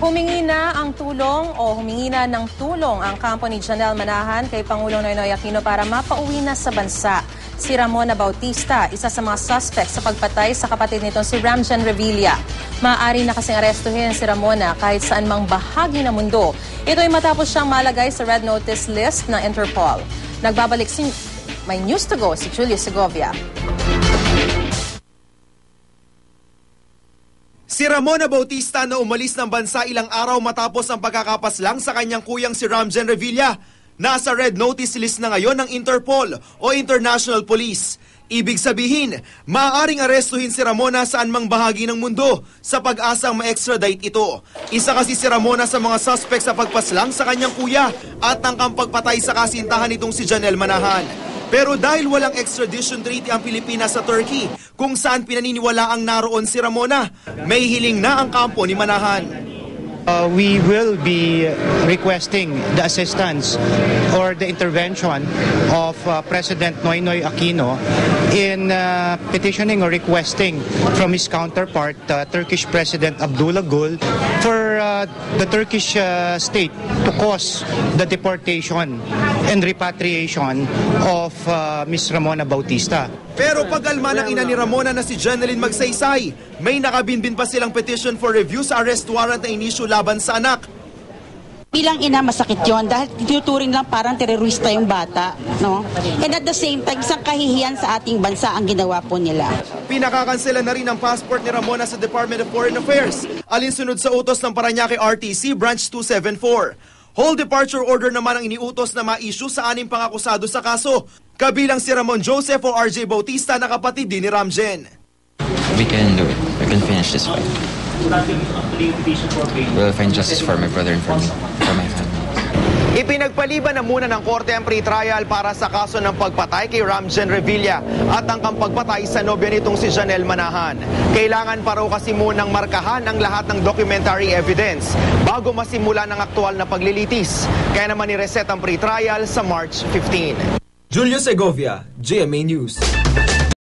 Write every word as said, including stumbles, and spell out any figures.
Humingi na ang tulong o humingi na ng tulong ang kampo ni Janelle Manahan kay Pangulong Noynoy Aquino para mapauwi na sa bansa. Si Ramona Bautista, isa sa mga suspect sa pagpatay sa kapatid nitong si Ramjen Revilla. Maaari na kasing arestuhin si Ramona kahit saan mang bahagi ng mundo. Ito ay matapos siyang malagay sa Red Notice list ng Interpol. Nagbabalik si May News to Go si Julia Segovia. Si Ramona Bautista na umalis ng bansa ilang araw matapos ang pagkakapaslang sa kanyang kuyang si Ramjen Revilla. Nasa red notice list na ngayon ng Interpol o International Police. Ibig sabihin, maaaring arestuhin si Ramona saan mang bahagi ng mundo sa pag-asang ma-extradite ito. Isa kasi si Ramona sa mga suspect sa pagpaslang sa kanyang kuya at tangkang pagpatay sa kasintahan nitong si Janelle Manahan. Pero dahil walang extradition treaty ang Pilipinas sa Turkey, kung saan pinaniniwalaang naroon si Ramona, may hiling na ang kampo ni Manahan. Uh, we will be requesting the assistance or the intervention of uh, President Noynoy Aquino in uh, petitioning or requesting from his counterpart, uh, Turkish President Abdullah Gül, for uh, the Turkish uh, state to cause the deportation and repatriation of uh, Miz Ramona Bautista. Pero pagalma ng ina ni Ramona na si Jeneline Magsaysay, may nakabinbin pa silang petition for review sa arrest warrant na inisyu laban sa anak. Bilang ina, masakit yon dahil tinuturing lang parang terorista yung bata, no? And at the same time, isang kahihiyan sa ating bansa ang ginawa po nila. Pinakakansela na rin ang passport ni Ramona sa Department of Foreign Affairs, alinsunod sa utos ng Parañaque R T C Branch two seventy-four. Whole departure order naman ang iniutos na ma-issue sa anim pang akusado sa kaso, kabilang si Ramon Joseph o R J Bautista na kapatid din ni Ramjen. We can do it. We can finish this fight. We'll find justice for my brother and for me, for my family. Ipinagpaliban na muna ng korte ang pre-trial para sa kaso ng pagpatay kay Ramjen Revilla at ang pagpatay sa nobya nitong si Janelle Manahan. Kailangan pa raw kasi munang markahan ang lahat ng documentary evidence bago masimula ng aktual na paglilitis. Kaya naman ni-reset ang pre-trial sa March fifteenth. Julia Segovia, G M A News.